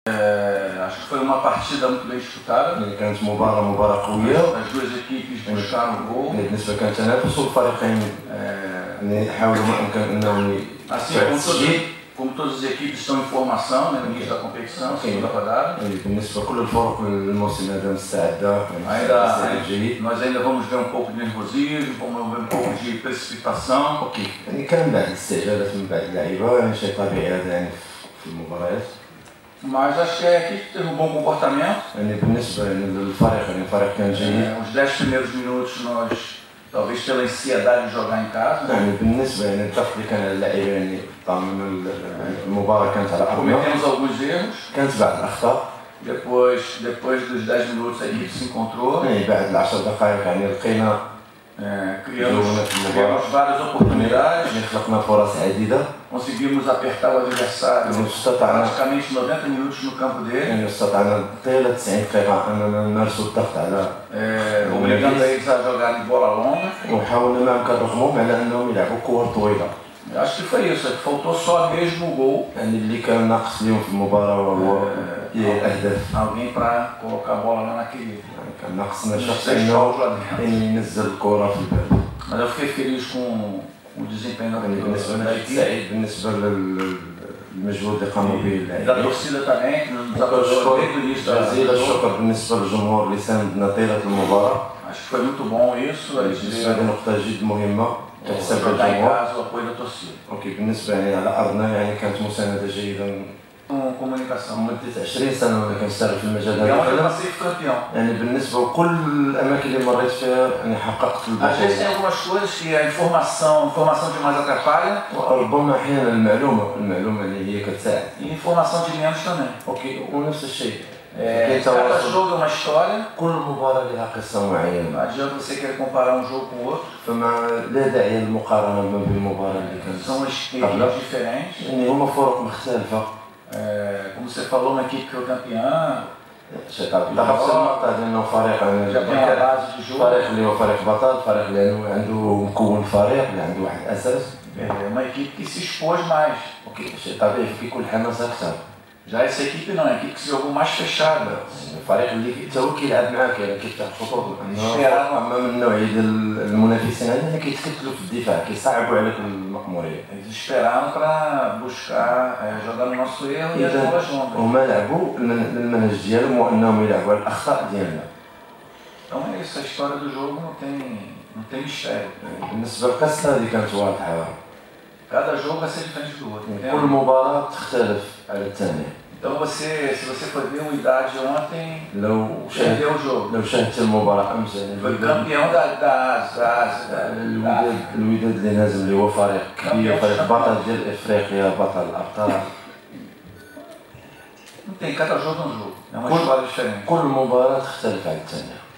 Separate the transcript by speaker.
Speaker 1: Acho que foi uma partida muito bem disputada.
Speaker 2: كانت مباراة قوية.
Speaker 1: As duas equipes buscaram o gol.
Speaker 2: بالنسبة كان تنافس والفريقين حاولوا ما أمكن أنهم
Speaker 1: Como todas as equipes estão em formação, né, no início da competição, segunda rodada.
Speaker 2: بالنسبة كل الفرق الموسم هذا مستعدة.
Speaker 1: Nós ainda vamos ver um pouco de nervosismo, vamos ver um pouco de precipitação.
Speaker 2: يعني كان بعض الاستعجالات من بعض اللعيبة، يعني شيء طبيعي هذا يعني في المباريات.
Speaker 1: Mas acho que a equipe teve um bom comportamento.
Speaker 2: يعني بالنسبة للفريق يعني الفريق كان جيد.
Speaker 1: Os 10 primeiros minutos nós talvez pela ansiedade de jogar em casa.
Speaker 2: يعني بالنسبة يعني الضغط اللي كان على اللعيبة يعني طبعا المباراة كانت على أرضنا.
Speaker 1: Cometemos alguns erros.
Speaker 2: كانت بعض الأخطاء.
Speaker 1: Depois dos 10 minutos a equipe se encontrou.
Speaker 2: يعني بعد 10 دقائق يعني لقينا
Speaker 1: criamos várias oportunidades.
Speaker 2: خلقنا فرص عديدة.
Speaker 1: Conseguimos apertar o adversário praticamente 90 minutos no campo dele.
Speaker 2: يعني استطعنا طيلة 90 دقيقة أننا نمارسوا الضغط على
Speaker 1: obrigando eles a jogarem bola longa.
Speaker 2: وحاولنا ما أمكن رغمهم على أنهم يلعبوا كور طويلة.
Speaker 1: Acho que foi isso, faltou só mesmo o gol.
Speaker 2: يعني اللي كان ناقص اليوم في المباراة هو الأهداف.
Speaker 1: Alguém para colocar a bola lá naquele.
Speaker 2: كان ناقصنا شخص إنه ينزل الكرة في الباب.
Speaker 1: Mas eu fiquei feliz com o desempenho da equipe.
Speaker 2: سعيد بالنسبة للمجهود اللي قاموا به اللاعبين.
Speaker 1: Da torcida também, que nos apoiou desde o início da
Speaker 2: جزيل الشكر بالنسبة للجمهور اللي ساندنا طيلة المباراة.
Speaker 1: Acho que foi muito bom isso.
Speaker 2: هذه نقطة جد مهمة. تحسب
Speaker 1: الجمهور. o apoio da torcida.
Speaker 2: اوكي بالنسبة يعني على أرضنا يعني كانت مساندة جيدة.
Speaker 1: comunicação.
Speaker 2: مدة 20 سنة وأنا كنشتغل في المجال هذا. يعني بالنسبة لكل الأماكن اللي مريت فيها يعني حققت البطولة.
Speaker 1: Às vezes tem algumas coisas que a informação demais atrapalha.
Speaker 2: وربما أحيانا المعلومة اللي هي كتساعد.
Speaker 1: E informação de menos também.
Speaker 2: اوكي ونفس الشيء.
Speaker 1: Cada jogo é uma história.
Speaker 2: كل مباراة لها قصة معينة.
Speaker 1: Não adianta você querer comparar um jogo com o outro.
Speaker 2: فما لا داعي للمقارنة ما بين المباراة اللي كانت.
Speaker 1: São equipes diferentes.
Speaker 2: يعني هما فرق مختلفة.
Speaker 1: Como você falou, uma equipe que foi campeã.
Speaker 2: نفس النقطة لأنه فريق فريق اللي هو فريق بطل، فريق اللي عنده مكون فريق اللي عنده واحد الأساس.
Speaker 1: Uma equipe que se expôs mais.
Speaker 2: اوكي شيء طبيعي في كل حماس أكثر.
Speaker 1: Já essa equipe não, é a equipe que se jogou mais fechada.
Speaker 2: الفريق اللي تو كيلعب معاك يعني كيفتح الخطوط أما من نوعية المنافسين هذا كيتكتلوا في الدفاع كيصعبوا عليك المأمورية.
Speaker 1: Eles esperaram para buscar jogar no nosso erro e as bolas longas.
Speaker 2: هما لعبوا المنهج ديالهم هو أنهم يلعبوا على الأخطاء ديالنا.
Speaker 1: Então é isso, a história do jogo não tem mistério.
Speaker 2: بالنسبة للقصة هذه كانت واضحة.
Speaker 1: Cada jogo vai ser diferente do outro.
Speaker 2: كل مباراة تختلف على الثانية.
Speaker 1: Então se você for ver o Idade ontem, perdeu o jogo.
Speaker 2: لو شاهدت المباراة أمس
Speaker 1: foi campeão da
Speaker 2: الوداد اللي نازل اللي هو فريق كبير فريق بطل ديال إفريقيا بطل الأبطال.
Speaker 1: Não tem, cada jogo é um jogo. É uma história diferente.
Speaker 2: كل مباراة تختلف عن الثانية.